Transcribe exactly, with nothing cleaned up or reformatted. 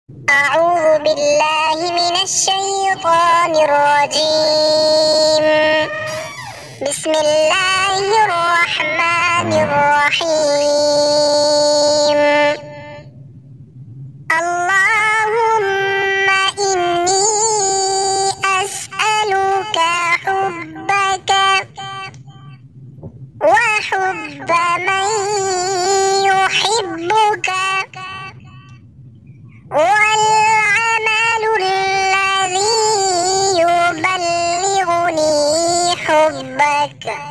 أعوذ بالله من الشيطان الرجيم. بسم الله الرحمن الرحيم. اللهم إني أسألك حبك وحب من يحبك والعمل الذي يبلغني حبك